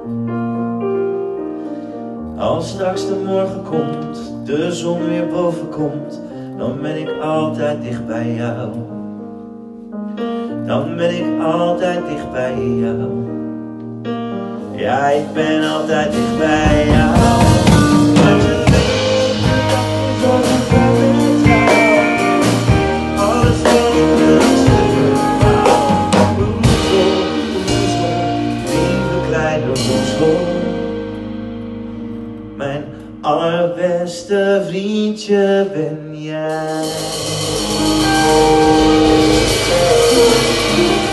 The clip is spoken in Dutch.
Als straks de morgen komt, de zon weer boven komt, dan ben ik altijd dicht bij jou. Dan ben ik altijd dicht bij jou. Ja, ik ben altijd dicht bij jou. Alles wat ik wil is lieve kleine roesel. Mijn allerbeste vriendje ben jij.